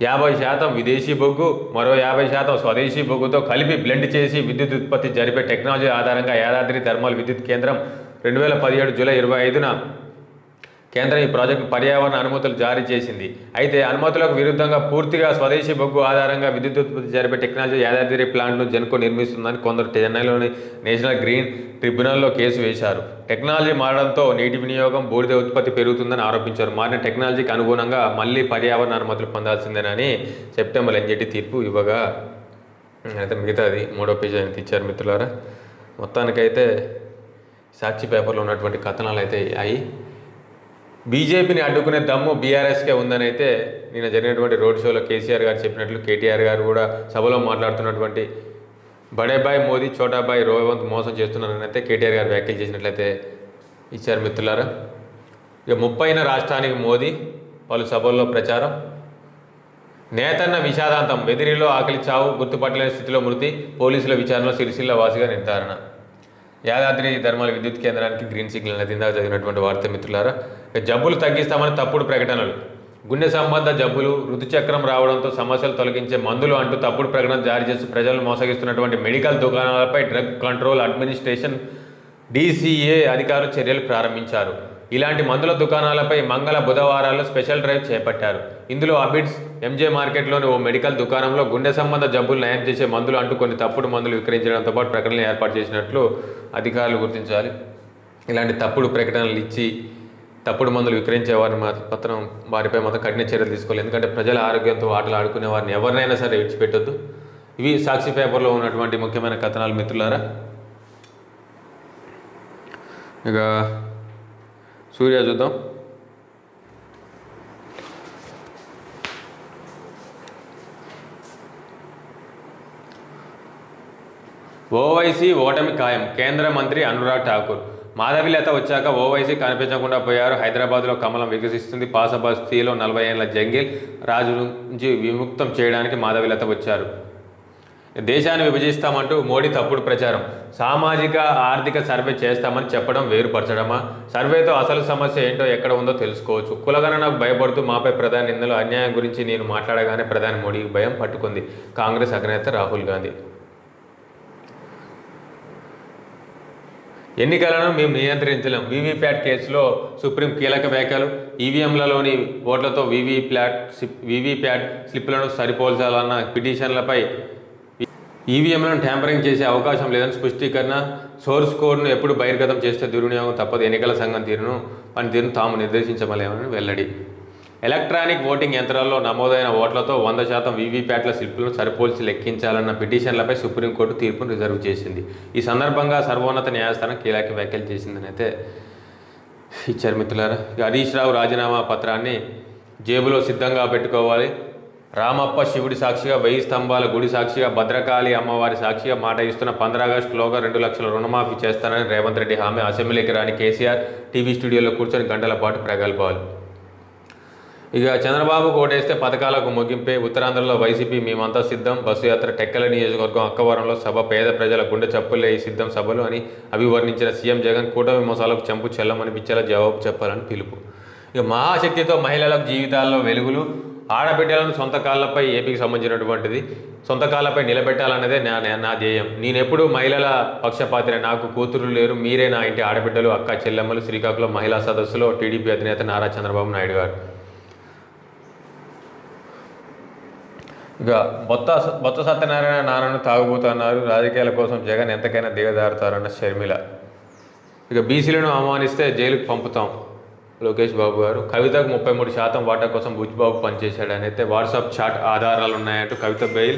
యాభై శాతం విదేశీ బొగ్గు మరో యాభై శాతం స్వదేశీ బొగ్గుతో కలిపి బ్లెండ్ చేసి విద్యుత్ ఉత్పత్తి జరిపే టెక్నాలజీ ఆధారంగా యాదాద్రి థర్మల్ విద్యుత్ కేంద్రం రెండు వేల పదిహేడు జూలై ఇరవై ఐదున కేంద్రం ఈ ప్రాజెక్టు పర్యావరణ అనుమతులు జారీ చేసింది. అయితే అనుమతులకు విరుద్ధంగా పూర్తిగా స్వదేశీ బొగ్గు ఆధారంగా విద్యుత్ ఉత్పత్తి జరిపే టెక్నాలజీ యాదాద్రి ప్లాంట్ను జెన్కో నిర్మిస్తుందని కొందరు చెన్నైలోని నేషనల్ గ్రీన్ ట్రిబ్యునల్లో కేసు వేశారు. టెక్నాలజీ మారడంతో నీటి వినియోగం, బూడిద ఉత్పత్తి పెరుగుతుందని ఆరోపించారు. మారిన టెక్నాలజీకి అనుగుణంగా మళ్ళీ పర్యావరణ అనుమతులు పొందాల్సిందేనని సెప్టెంబర్ ఎన్జిటి తీర్పు ఇవ్వగా అయితే మిగతాది మూడో పేజీ అని ఇచ్చారు మిత్రులారా. మొత్తానికైతే సాక్షి పేపర్లో ఉన్నటువంటి కథనాలు అయితే అయి బీజేపీని అడ్డుకునే దమ్ము బీఆర్ఎస్కే ఉందని అయితే నిన్న జరిగినటువంటి రోడ్ షోలో కేసీఆర్ గారు చెప్పినట్లు కేటీఆర్ గారు కూడా సభలో మాట్లాడుతున్నటువంటి బడేబాయ్ మోదీ చోటాబాయ్ రోవంత్ మోసం చేస్తున్నారని అయితే కేటీఆర్ గారు వ్యాఖ్యలు చేసినట్లయితే ఇచ్చారు మిత్రులారా. ఇక ముప్పైన రాష్ట్రానికి మోదీ పలు సభల్లో ప్రచారం. నేతన్న విషాదాంతం, బెదిరిలో ఆకలి చావు, గుర్తుపట్టలేని స్థితిలో మృతి, పోలీసుల విచారణలో సిరిసిల్ల వాసిగా నిర్ధారణ. యాదాద్రి థర్మల్ విద్యుత్ కేంద్రానికి గ్రీన్ సిగ్నల్ అనేది ఇందాక చదివినటువంటి వార్త మిత్రులారా. జబ్బులు తగ్గిస్తామని తప్పుడు ప్రకటనలు, గుండె సంబంధ జబ్బులు, ఋతుచక్రం రావడంతో సమస్యలు తొలగించే మందులు అంటూ తప్పుడు ప్రకటన జారీ చేసి ప్రజలను మోసగిస్తున్నటువంటి మెడికల్ దుకాణాలపై డ్రగ్ కంట్రోల్ అడ్మినిస్ట్రేషన్ డీసీఏ అధికారులు చర్యలు ప్రారంభించారు. ఇలాంటి మందుల దుకాణాలపై మంగళ బుధవారాల్లో స్పెషల్ డ్రైవ్ చేపట్టారు. ఇందులో అబిడ్స్ ఎంజే మార్కెట్లోని ఓ మెడికల్ దుకాణంలో గుండె సంబంధ జబ్బులు నయం చేసే మందులు అంటూ కొన్ని తప్పుడు మందులు విక్రయించడంతో పాటు ప్రకటనలు ఏర్పాటు చేసినట్లు అధికారులు గుర్తించాలి. ఇలాంటి తప్పుడు ప్రకటనలు ఇచ్చి తప్పుడు మందులు విక్రయించే వారిని మాత్రం వారిపై మాత్రం కఠిన చర్యలు తీసుకోవాలి. ఎందుకంటే ప్రజల ఆరోగ్యంతో ఆటలు ఆడుకునే వారిని ఎవరినైనా సరే విడిచిపెట్టొద్దు. ఇవి సాక్షి పేపర్లో ఉన్నటువంటి ముఖ్యమైన కథనాలు మిత్రులారా. ఇక సూర్య చూద్దాం. ఓవైసీ ఓటమి ఖాయం, కేంద్ర మంత్రి అనురాగ్ ఠాకూర్. మాధవిలత వచ్చాక ఓవైసీ కనిపించకుండా పోయారు. హైదరాబాద్లో కమలం వికసిస్తుంది. పాసబస్తీలో నలభై ఏళ్ల జంగిల్ రాజు నుంచి విముక్తం చేయడానికి మాధవిలత వచ్చారు. దేశాన్ని విభజిస్తామంటూ మోడీ తప్పుడు ప్రచారం. సామాజిక ఆర్థిక సర్వే చేస్తామని చెప్పడం వేరుపరచడమా? సర్వేతో అసలు సమస్య ఏంటో ఎక్కడ ఉందో తెలుసుకోవచ్చు. కులగణనకు భయపడుతూ మాపై ప్రధాని నిందలు, అన్యాయం గురించి నేను మాట్లాడగానే ప్రధాని మోడీకి భయం పట్టుకుంది కాంగ్రెస్ అగ్రనేత రాహుల్ గాంధీ. ఎన్నికలను మేము నియంత్రించలేం, వీవీప్యాట్ కేసులో సుప్రీం కీలక వ్యాఖ్యలు. ఈవీఎంలలోని ఓట్లతో వీవీప్యాట్ వీవీప్యాట్ స్లిప్లను సరిపోల్చాలన్న పిటిషన్లపై ఈవీఎంలను ట్యాంపరింగ్ చేసే అవకాశం లేదని స్పష్టీకరణ. సోర్స్ కోడ్ను ఎప్పుడు బహిర్గతం చేస్తే దుర్వినియోగం తప్పదు. ఎన్నికల సంఘం తీరును పనితీరును తాము నిర్దేశించమలేమని వెల్లడి. ఎలక్ట్రానిక్ ఓటింగ్ యంత్రాల్లో నమోదైన ఓట్లతో వంద శాతం వీవీప్యాట్ల స్లిప్లను సరిపోల్చి లెక్కించాలన్న పిటిషన్లపై సుప్రీంకోర్టు తీర్పును రిజర్వ్ చేసింది. ఈ సందర్భంగా సర్వోన్నత న్యాయస్థానం కీలక వ్యాఖ్యలు చేసిందని అయితే ఇచ్చారు మిత్రులారా. హరీష్ రావు రాజీనామా పత్రాన్ని జేబులో సిద్ధంగా పెట్టుకోవాలి. రామప్ప శివుడి సాక్షిగా, వెయ్యి స్తంభాల గుడి సాక్షిగా, భద్రకాళి అమ్మవారి సాక్షిగా మాట ఇస్తున్న పంద్రా ఆగస్టులోగా రెండు లక్షల రుణమాఫీ చేస్తానని రేవంత్ రెడ్డి హామీ. అసెంబ్లీకి రాని కేసీఆర్ టీవీ స్టూడియోలో కూర్చొని గంటల పాటు ప్రగల్భాలు. ఇక చంద్రబాబుకు ఓటేస్తే పథకాలకు ముగింపే. ఉత్తరాంధ్రలో వైసీపీ మేమంతా సిద్ధం. బస్సు యాత్ర. టెక్కల నియోజకవర్గం అక్కవరంలో సభ. పేద ప్రజల గుండె చప్పులే ఈ సిద్ధం సభలు అని అభివర్ణించిన సీఎం జగన్ కూటమి మోసాలకు చెంపు చెల్లమనిపించేలా జవాబు చెప్పాలని పిలుపు. ఇక మహాశక్తితో మహిళలకు జీవితాల్లో వెలుగులు. ఆడబిడ్డలను సొంత కాళ్ళపై ఏపీకి సంబంధించినటువంటిది సొంత కాళ్ళపై నిలబెట్టాలన్నదే నా నా ధ్యేయం. నేనెప్పుడు మహిళల పక్షపాతినే. నాకు కూతురు లేరు, మీరే నా ఇంటి ఆడబిడ్డలు, అక్క చెల్లెమ్మలు. శ్రీకాకుళం మహిళా సదస్సులో టీడీపీ అధినేత నారా చంద్రబాబు నాయుడు గారు. ఇక బొత్త బొత్త సత్యనారాయణ నాన్నను తాగుబోతున్నారు. రాజకీయాల కోసం జగన్ ఎంతకైనా దిగజారుతారన్న షర్మిల. ఇక బీసీలను అవమానిస్తే జైలుకు పంపుతాం లోకేష్ బాబు గారు. కవితకు ముప్పై మూడు శాతం వాటా కోసం బుచ్చిబాబు పనిచేశాడని అయితే వాట్సాప్ చాట్ ఆధారాలు ఉన్నాయంటూ కవిత బెయిల్.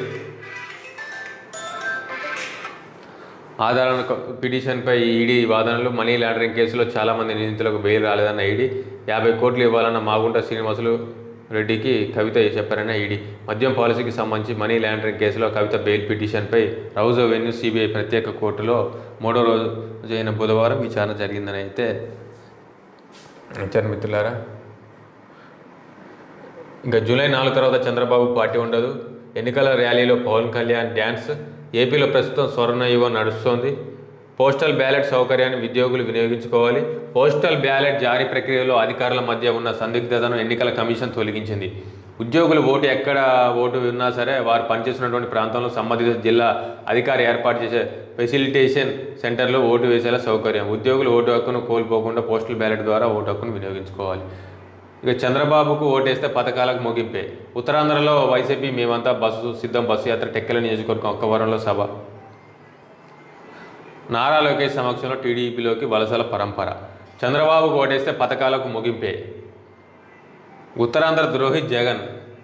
ఆధారాల పిటిషన్పై ఈడీ వాదనలు. మనీ లాండరింగ్ కేసులో చాలామంది నిందితులకు బెయిల్ రాలేదన్న ఈడీ. యాభై కోట్లు ఇవ్వాలన్న మాగుంట శ్రీనివాసులు రెడ్డికి కవిత చెప్పారన్న ఈడీ. మద్యం పాలసీకి సంబంధించి మనీ లాండరింగ్ కేసులో కవిత బెయిల్ పిటిషన్పై రౌజ్ అవెన్యూ సిబిఐ ప్రత్యేక కోర్టులో మూడో రోజు అయిన బుధవారం విచారణ జరిగిందని అయితే ఇచ్చారు మిత్రులారా. ఇంకా జూలై నాలుగు తర్వాత చంద్రబాబు పార్టీ ఉండదు. ఎన్నికల ర్యాలీలో పవన్ కళ్యాణ్ డ్యాన్స్. ఏపీలో ప్రస్తుతం స్వర్ణయుగం నడుస్తోంది. పోస్టల్ బ్యాలెట్ సౌకర్యాన్ని ఉద్యోగులు వినియోగించుకోవాలి. పోస్టల్ బ్యాలెట్ జారీ ప్రక్రియలో అధికారుల మధ్య ఉన్న సందిగ్ధతను ఎన్నికల కమిషన్ తొలగించింది. ఉద్యోగులు ఓటు ఎక్కడ ఓటు ఉన్నా సరే వారు పనిచేస్తున్నటువంటి ప్రాంతంలో సంబంధిత జిల్లా అధికారి ఏర్పాటు చేసే ఫెసిలిటేషన్ సెంటర్లో ఓటు వేసేలా సౌకర్యం. ఉద్యోగులు ఓటు హక్కును కోల్పోకుండా పోస్టల్ బ్యాలెట్ ద్వారా ఓటు హక్కును వినియోగించుకోవాలి. ఇక చంద్రబాబుకు ఓటేస్తే పథకాలకు ముగింపే. ఉత్తరాంధ్రలో వైసీపీ మేమంతా బస్సు సిద్ధం బస్సు యాత్ర టెక్కల నియోజకవర్గం ఒక్క వారంలో సభ. నారా లోకేష్ సమక్షంలో టీడీపీలోకి వలసల పరంపర. చంద్రబాబుకు ఓటేస్తే పథకాలకు ముగింపే. ఉత్తరాంధ్ర ద్రోహి జగన్.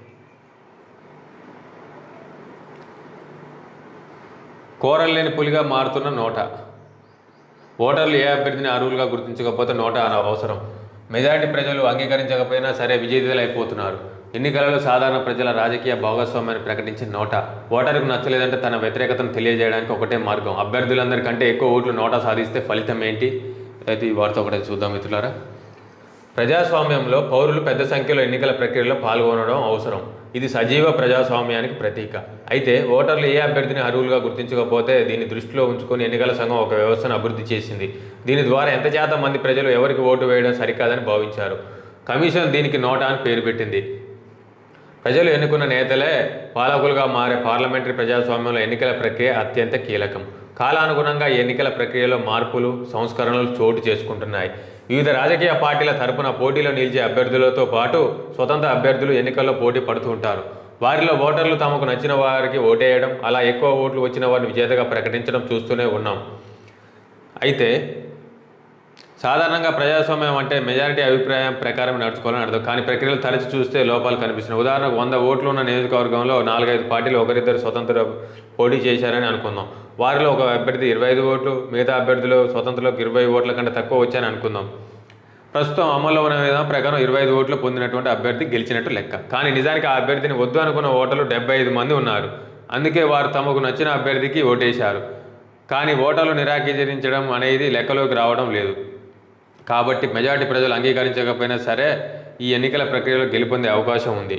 కోరలేని పులిగా మారుతున్న నోటా. ఓటర్లు ఏ అభ్యర్థిని అర్హులుగా గుర్తించకపోతే నోటా అవసరం. మెజారిటీ ప్రజలు అంగీకరించకపోయినా సరే విజేతలు అయిపోతున్నారు. ఎన్నికలలో సాధారణ ప్రజల రాజకీయ భాగస్వామ్యాన్ని ప్రకటించిన నోటా ఓటరుకు నచ్చలేదంటే తన వ్యతిరేకతను తెలియజేయడానికి ఒకటే మార్గం. అభ్యర్థులందరికంటే ఎక్కువ ఓట్లు నోటా సాధిస్తే ఫలితం ఏంటి? అయితే ఈ వార్త ఒకటే చూద్దాం మిత్రులారా. ప్రజాస్వామ్యంలో పౌరులు పెద్ద సంఖ్యలో ఎన్నికల ప్రక్రియలో పాల్గొనడం అవసరం. ఇది సజీవ ప్రజాస్వామ్యానికి ప్రతీక. అయితే ఓటర్లు ఏ అభ్యర్థిని అర్హులుగా గుర్తించకపోతే దీన్ని దృష్టిలో ఉంచుకొని ఎన్నికల సంఘం ఒక వ్యవస్థను అభివృద్ధి చేసింది. దీని ద్వారా ఎంత శాతం మంది ప్రజలు ఎవరికి ఓటు వేయడం సరికాదని భావించారు. కమిషన్ దీనికి నోటా అని పేరు పెట్టింది. ప్రజలు ఎన్నుకున్న నేతలే పాలకులుగా మారే పార్లమెంటరీ ప్రజాస్వామ్యంలో ఎన్నికల ప్రక్రియ అత్యంత కీలకం. కాలానుగుణంగా ఈ ఎన్నికల ప్రక్రియలో మార్పులు సంస్కరణలు చోటు చేసుకుంటున్నాయి. వివిధ రాజకీయ పార్టీల తరపున పోటీలో నిలిచే అభ్యర్థులతో పాటు స్వతంత్ర అభ్యర్థులు ఎన్నికల్లో పోటీ పడుతూ ఉంటారు. వారిలో ఓటర్లు తమకు నచ్చిన వారికి ఓటేయడం, అలా ఎక్కువ ఓట్లు వచ్చిన వారిని విజేతగా ప్రకటించడం చూస్తూనే ఉన్నాం. అయితే సాధారణంగా ప్రజాస్వామ్యం అంటే మెజారిటీ అభిప్రాయం ప్రకారం నడుచుకోవాలని అర్థం. కానీ ప్రక్రియలు తరచి చూస్తే లోపాలు కనిపిస్తున్నాయి. ఉదాహరణకు వంద ఓట్లు ఉన్న నియోజకవర్గంలో నాలుగైదు పార్టీలు ఒకరిద్దరు స్వతంత్ర పోటీ చేశారని అనుకుందాం. వారిలో ఒక అభ్యర్థి ఇరవై ఐదు ఓట్లు, మిగతా అభ్యర్థులు స్వతంత్రులకు ఇరవై ఓట్ల కంటే తక్కువ వచ్చాయని అనుకుందాం. ప్రస్తుతం అమల్లో ఉన్న విధానం ప్రకారం ఇరవై ఐదు ఓట్లు పొందినటువంటి అభ్యర్థి గెలిచినట్టు లెక్క. కానీ నిజానికి ఆ అభ్యర్థిని వద్దు అనుకున్న ఓటర్లు డెబ్బై ఐదు మంది ఉన్నారు. అందుకే వారు తమకు నచ్చిన అభ్యర్థికి ఓటేశారు. కానీ ఓటర్లు నిరాకరించడం అనేది లెక్కలోకి రావడం లేదు. కాబట్టి మెజారిటీ ప్రజలు అంగీకరించకపోయినా సరే ఈ ఎన్నికల ప్రక్రియలో గెలుపొందే అవకాశం ఉంది.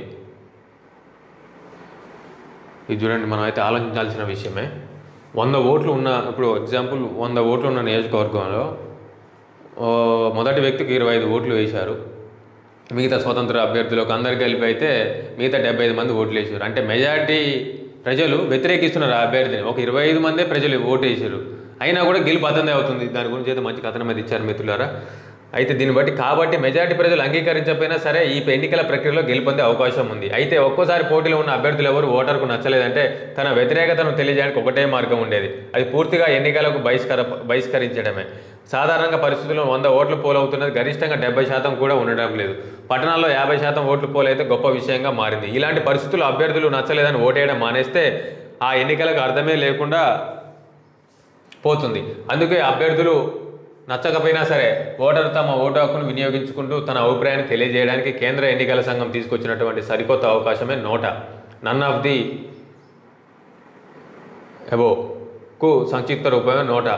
ఇది చూడండి, మనం అయితే ఆలోచించాల్సిన విషయమే. వంద ఓట్లు ఉన్న ఇప్పుడు ఎగ్జాంపుల్ వంద ఓట్లు ఉన్న నియోజకవర్గంలో మొదటి వ్యక్తికి ఇరవై ఐదు ఓట్లు వేశారు. మిగతా స్వతంత్ర అభ్యర్థులకు అందరికి కలిపి అయితే మిగతా డెబ్బై ఐదు మంది ఓట్లు వేశారు. అంటే మెజారిటీ ప్రజలు వ్యతిరేకిస్తున్నారు ఆ అభ్యర్థిని. ఒక ఇరవై ఐదు మందే ప్రజలు ఓటు వేశారు. అయినా కూడా గెలుపు అతనే అవుతుంది. దాని గురించి అయితే మంచి కథనం మీద ఇచ్చారు మిత్రులారా. అయితే దీన్ని బట్టి కాబట్టి మెజారిటీ ప్రజలు అంగీకరించకపోయినా సరే ఈ ఎన్నికల ప్రక్రియలో గెలుపొందే అవకాశం ఉంది. అయితే ఒక్కోసారి పోటీలో ఉన్న అభ్యర్థులు ఎవరు ఓటర్కు నచ్చలేదంటే తన వ్యతిరేకతను తెలియజేయడానికి ఒకటే మార్గం ఉండేది. అది పూర్తిగా ఎన్నికలకు బహిష్కర బహిష్కరించడమే. సాధారణంగా పరిస్థితుల్లో వంద ఓట్లు పోలవుతున్నది గరిష్టంగా డెబ్బై శాతం కూడా ఉండడం లేదు. పట్టణాల్లో యాభై శాతం ఓట్లు పోలైతే గొప్ప విషయంగా మారింది. ఇలాంటి పరిస్థితుల్లో అభ్యర్థులు నచ్చలేదని ఓటేయడం మానేస్తే ఆ ఎన్నికలకు అర్థమే లేకుండా పోతుంది. అందుకే అభ్యర్థులు నచ్చకపోయినా సరే ఓటరు తమ ఓటు హక్కును వినియోగించుకుంటూ తన అభిప్రాయాన్ని తెలియజేయడానికి కేంద్ర ఎన్నికల సంఘం తీసుకొచ్చినటువంటి సరికొత్త అవకాశమే నోటా. నన్ ఆఫ్ ది ఎబోకు సంక్షిప్త రూపమే నోటా.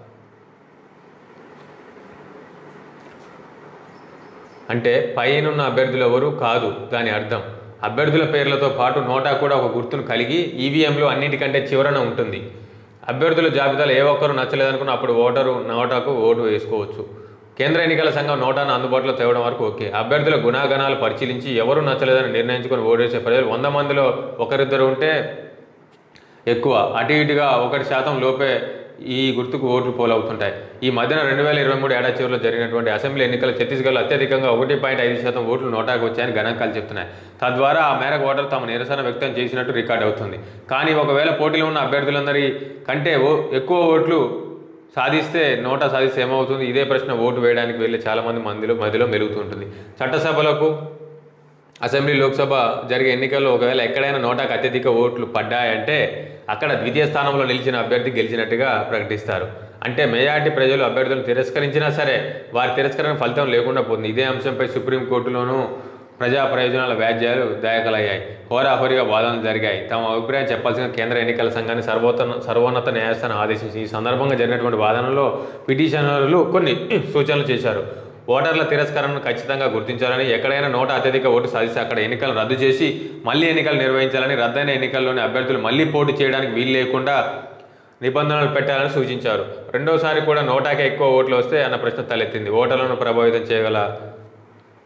అంటే పైనున్న అభ్యర్థులు ఎవరు కాదు దాని అర్థం. అభ్యర్థుల పేర్లతో పాటు నోటా కూడా ఒక గుర్తును కలిగి ఈవీఎంలు అన్నిటికంటే చివరన ఉంటుంది. అభ్యర్థుల జాబితాలో ఏ ఒక్కరు నచ్చలేదనుకున్న అప్పుడు ఓటరు నోటాకు ఓటు వేసుకోవచ్చు. కేంద్ర ఎన్నికల సంఘం నోటాను అందుబాటులో తేవడం వరకు ఓకే. అభ్యర్థుల గుణగణాలు పరిశీలించి ఎవరు నచ్చలేదని నిర్ణయించుకొని ఓటు వేసే ప్రజలు వంద మందిలో ఒకరిద్దరు ఉంటే ఎక్కువ, అటు ఇటుగా ఒకటి శాతం లోపే ఈ గుర్తుకు ఓట్లు పోలవుతుంటాయి. ఈ మధ్యన రెండు వేల ఇరవై మూడు ఏడాది చివరిలో జరిగినటువంటి అసెంబ్లీ ఎన్నికలు ఛత్తీస్గఢ్లో అత్యధికంగా ఒకటి పాయింట్ ఐదు శాతం ఓట్లు నోటాకు వచ్చాయని గణాంకాలు చెప్తున్నాయి. తద్వారా ఆ మేరకు ఓటర్లు తమ నిరసన వ్యక్తం చేసినట్టు రికార్డ్ అవుతుంది. కానీ ఒకవేళ పోటీలో ఉన్న అభ్యర్థులందరి కంటే ఓ ఎక్కువ ఓట్లు సాధిస్తే నోటా సాధిస్తే ఏమవుతుంది? ఇదే ప్రశ్న ఓటు వేయడానికి వెళ్ళి చాలామంది మందిలో మధ్యలో మెలుగుతుంటుంది. చట్టసభలకు అసెంబ్లీ లోక్సభ జరిగే ఎన్నికల్లో ఒకవేళ ఎక్కడైనా నోటాకు అత్యధిక ఓట్లు పడ్డాయంటే అక్కడ ద్వితీయ స్థానంలో నిలిచిన అభ్యర్థి గెలిచినట్టుగా ప్రకటిస్తారు. అంటే మెజారిటీ ప్రజలు అభ్యర్థులను తిరస్కరించినా సరే వారి తిరస్కరణ ఫలితం లేకుండా పోతుంది. ఇదే అంశంపై సుప్రీంకోర్టులోనూ ప్రజా ప్రయోజనాల వ్యాజ్యాలు దాఖలయ్యాయి. హోరాహోరీగా వాదనలు జరిగాయి. తమ అభిప్రాయం చెప్పాల్సిన కేంద్ర ఎన్నికల సంఘాన్ని సర్వోన్నత సర్వోన్నత న్యాయస్థానం ఆదేశించి ఈ సందర్భంగా జరిగినటువంటి వాదనలో పిటిషనర్లు కొన్ని సూచనలు చేశారు. ఓటర్ల తిరస్కరణను ఖచ్చితంగా గుర్తించాలని, ఎక్కడైనా నోటా అత్యధిక ఓటు సాధిస్తే అక్కడ ఎన్నికలను రద్దు చేసి మళ్లీ ఎన్నికలు నిర్వహించాలని, రద్దయిన ఎన్నికల్లోని అభ్యర్థులు మళ్లీ పోటీ చేయడానికి వీలు లేకుండా నిబంధనలు పెట్టాలని సూచించారు. రెండోసారి కూడా నోటాకే ఎక్కువ ఓట్లు వస్తే అన్న ప్రశ్న తలెత్తింది. ఓటర్లను ప్రభావితం చేయగల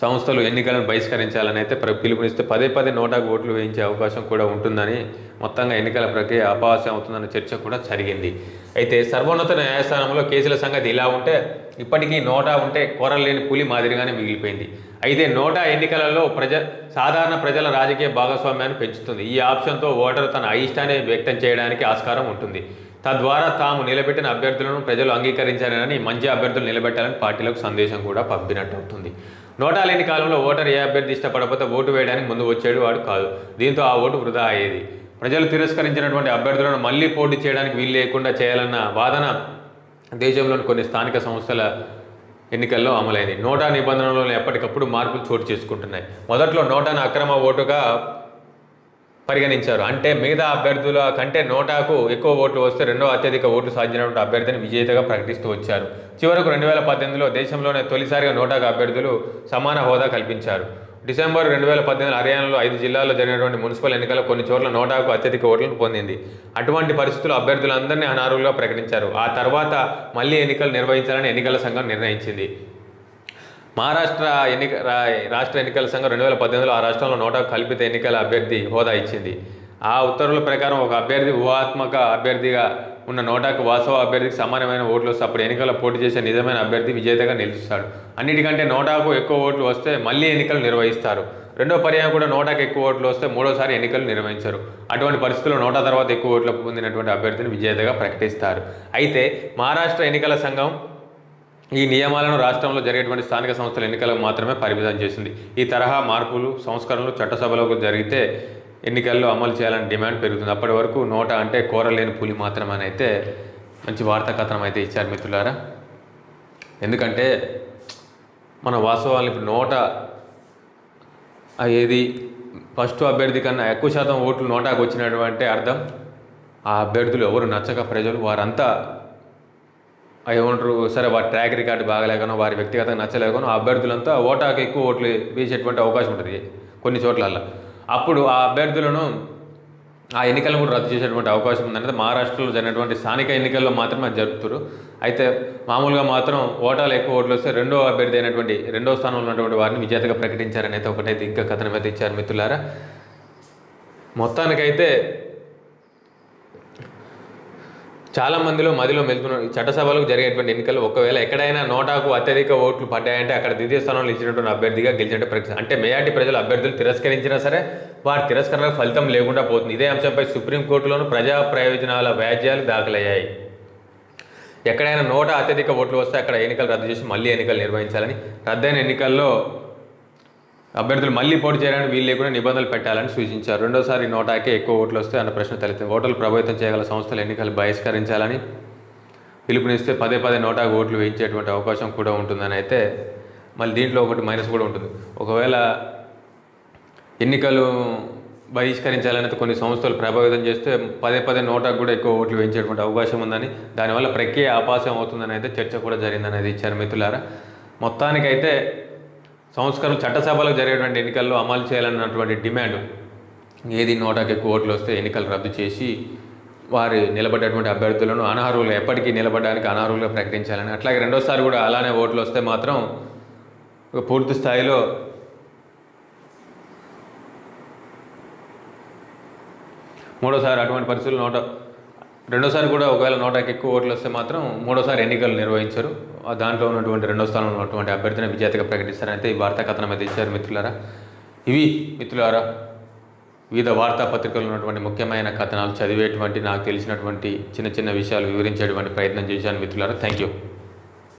సంస్థలు ఎన్నికలను బహిష్కరించాలని అయితే పిలుపునిస్తే పదే పదే నోటాకు ఓట్లు వేయించే అవకాశం కూడా ఉంటుందని మొత్తంగా ఎన్నికల ప్రక్రియ అపహాస్యం అవుతుందన్న చర్చ కూడా జరిగింది. అయితే సర్వోన్నత న్యాయస్థానంలో కేసుల సంగతి ఇలా ఉంటే ఇప్పటికీ నోటా ఉంటే కోరలేని పులి మాదిరిగానే మిగిలిపోయింది. అయితే నోటా ఎన్నికలలో ప్రజ సాధారణ ప్రజల రాజకీయ భాగస్వామ్యాన్ని పెంచుతుంది. ఈ ఆప్షన్తో ఓటరు తన అయిష్టాన్ని వ్యక్తం చేయడానికి ఆస్కారం ఉంటుంది. తద్వారా తాము నిలబెట్టిన అభ్యర్థులను ప్రజలు అంగీకరించారని మంచి అభ్యర్థులు నిలబెట్టాలని పార్టీలకు సందేశం కూడా పంపినట్టు అవుతుంది. నోటా లేని కాలంలో ఓటర్ ఏ అభ్యర్థి ఇష్టపడకపోతే ఓటు వేయడానికి ముందు వచ్చేడు వాడు కాదు. దీంతో ఆ ఓటు వృధా అయ్యేది. ప్రజలు తిరస్కరించినటువంటి అభ్యర్థులను మళ్లీ పోటీ చేయడానికి వీలు లేకుండా చేయాలన్న వాదన దేశంలోని కొన్ని స్థానిక సంస్థల ఎన్నికల్లో అమలైంది. నోటా నిబంధనలలో ఎప్పటికప్పుడు మార్పులు చోటు చేసుకుంటున్నాయి. మొదట్లో నోటాను అక్రమ ఓటుగా పరిగణించారు. అంటే మిగతా అభ్యర్థుల కంటే నోటాకు ఎక్కువ ఓట్లు వస్తే రెండో అత్యధిక ఓట్లు సాధించినటువంటి అభ్యర్థిని విజేతగా ప్రకటిస్తూ వచ్చారు. చివరకు రెండు వేల పద్దెనిమిదిలో దేశంలోనే తొలిసారిగా నోటాకు అభ్యర్థులు సమాన హోదా కల్పించారు. డిసెంబర్ రెండు వేల పద్దెనిమిది హర్యానాలో ఐదు జిల్లాల్లో జరిగినటువంటి మున్సిపల్ ఎన్నికల్లో కొన్ని చోట్ల నోటాకు అత్యధిక ఓట్లను పొందింది. అటువంటి పరిస్థితుల్లో అభ్యర్థులందరినీ అనర్హులుగా ప్రకటించారు. ఆ తర్వాత మళ్లీ ఎన్నికలు నిర్వహించాలని ఎన్నికల సంఘం నిర్ణయించింది. మహారాష్ట్ర ఎన్నిక రాష్ట్ర ఎన్నికల సంఘం రెండు వేల పద్దెనిమిదిలో ఆ రాష్ట్రంలో నోటాకు కల్పిత ఎన్నికల అభ్యర్థి హోదా ఇచ్చింది. ఆ ఉత్తర్వుల ప్రకారం ఒక అభ్యర్థి ఊహాత్మక అభ్యర్థిగా ఉన్న నోటాకు వాస్తవ అభ్యర్థికి సమానమైన ఓట్లు వస్తే అప్పుడు ఎన్నికల్లో పోటీ చేసే నిజమైన అభ్యర్థి విజేతగా నిలుస్తాడు. అన్నిటికంటే నోటాకు ఎక్కువ ఓట్లు వస్తే మళ్లీ ఎన్నికలు నిర్వహిస్తారు. రెండో పర్యాయం కూడా నోటాకు ఎక్కువ ఓట్లు వస్తే మూడోసారి ఎన్నికలు నిర్వహించారు. అటువంటి పరిస్థితుల్లో నోటా తర్వాత ఎక్కువ ఓట్లు పొందినటువంటి అభ్యర్థిని విజేతగా ప్రకటిస్తారు. అయితే మహారాష్ట్ర ఎన్నికల సంఘం ఈ నియమాలను రాష్ట్రంలో జరిగేటువంటి స్థానిక సంస్థల ఎన్నికలకు మాత్రమే పరిమితం చేసింది. ఈ తరహా మార్పులు సంస్కరణలు చట్టసభలకు జరిగితే ఎన్నికల్లో అమలు చేయాలని డిమాండ్ పెరుగుతుంది. అప్పటి వరకు నోటా అంటే కోరలేని పులి మాత్రమని అయితే మంచి వార్తా కథనం అయితే ఇచ్చారు మిత్రులారా. ఎందుకంటే మన వాస్తవాలు ఇప్పుడు నోటా ఏది ఫస్ట్ అభ్యర్థి కన్నా ఎక్కువ శాతం ఓట్లు నోటాకు వచ్చినటువంటి అర్థం ఆ అభ్యర్థులు ఎవరు నచ్చక ప్రజలు వారంతా ఏమంటారు సరే వారి ట్రాక్ రికార్డు బాగలేకనో వారి వ్యక్తిగతంగా నచ్చలేకనో ఆ అభ్యర్థులంతా ఓటాకు ఎక్కువ ఓట్లు వేసేటువంటి అవకాశం ఉంటుంది కొన్ని చోట్లల్లో. అప్పుడు ఆ అభ్యర్థులను ఆ ఎన్నికలను కూడా రద్దు చేసేటువంటి అవకాశం ఉందనేది మహారాష్ట్రలో జరిగినటువంటి స్థానిక ఎన్నికల్లో మాత్రమే అది జరుపుతారు. అయితే మామూలుగా మాత్రం ఓటాలు ఎక్కువ ఓట్లు వస్తే రెండో అభ్యర్థి అయినటువంటి రెండో స్థానంలో ఉన్నటువంటి వారిని విజేతగా ప్రకటించారని అయితే ఒకటైతే ఇంకా కథనం అయితే ఇచ్చారు మిత్రులారా. మొత్తానికైతే చాలా మందిలో మదిలో మెలుతున్న చట్టసభలకు జరిగేటువంటి ఎన్నికలు ఒకవేళ ఎక్కడైనా నోటాకు అత్యధిక ఓట్లు పడ్డాయంటే అక్కడ ద్వితీయ స్థానంలో ఇచ్చినటువంటి అభ్యర్థిగా గెలిచినట్టు ప్రకటన. అంటే మెజార్టీ ప్రజలు అభ్యర్థులు తిరస్కరించినా సరే వారి తిరస్కరణకు ఫలితం లేకుండా పోతుంది. ఇదే అంశంపై సుప్రీంకోర్టులోనూ ప్రజా ప్రయోజనాల వ్యాజ్యాలు దాఖలయ్యాయి. ఎక్కడైనా నోటా అత్యధిక ఓట్లు వస్తే అక్కడ ఎన్నికలు రద్దు చేసి మళ్ళీ ఎన్నికలు నిర్వహించాలని, రద్దయిన ఎన్నికల్లో అభ్యర్థులు మళ్లీ పోటీ చేయడానికి వీలు లేకుండా నిబంధనలు పెట్టాలని సూచించారు. రెండోసారి నోటాకే ఎక్కువ ఓట్లు వస్తే అన్న ప్రశ్న తలెత్తింది. ఓటర్లు ప్రభావితం చేయగల సంస్థలు ఎన్నికలు బహిష్కరించాలని పిలుపునిస్తే పదే పదే నోటాకు ఓట్లు వేయించేటువంటి అవకాశం కూడా ఉంటుందని అయితే మళ్ళీ దీంట్లో ఒకటి మైనస్ కూడా ఉంటుంది. ఒకవేళ ఎన్నికలు బహిష్కరించాలని కొన్ని సంస్థలు ప్రభావితం చేస్తే పదే పదే నోటాకు కూడా ఎక్కువ ఓట్లు వేయించేటువంటి అవకాశం ఉందని, దానివల్ల ప్రక్రియ ఆపాసం అవుతుందని అయితే చర్చ కూడా జరిగిందనేది ఇచ్చారు మిత్రులారా. మొత్తానికైతే సంస్కరణ చట్టసభలకు జరిగేటువంటి ఎన్నికల్లో అమలు చేయాలన్నటువంటి డిమాండ్ ఏది నోటాకు ఎక్కువ ఓట్లు వస్తే ఎన్నికలు రద్దు చేసి వారి నిలబడ్డటువంటి అభ్యర్థులను అనర్హులు ఎప్పటికీ నిలబడడానికి అనర్హులుగా ప్రకటించాలని, అట్లాగే రెండోసారి కూడా అలానే ఓట్లు వస్తే మాత్రం పూర్తి స్థాయిలో మూడోసారి అటువంటి పరిస్థితులు నోట రెండోసారి కూడా ఒకవేళ నోటాకి ఎక్కువ ఓట్లు వస్తే మాత్రం మూడోసారి ఎన్నికలు నిర్వహించరు. దాంట్లో ఉన్నటువంటి రెండో స్థానంలో ఉన్నటువంటి అభ్యర్థిని విజేతగా ప్రకటిస్తారంటే ఈ వార్తా కథనం అయితే ఇచ్చారు మిత్రులారా. ఇవి మిత్రులారా వివిధ వార్తాపత్రికల్లో ఉన్నటువంటి ముఖ్యమైన కథనాలు చదివేటువంటి నాకు తెలిసినటువంటి చిన్న చిన్న విషయాలు వివరించేటువంటి ప్రయత్నం చేశాను మిత్రులారా. Thank you.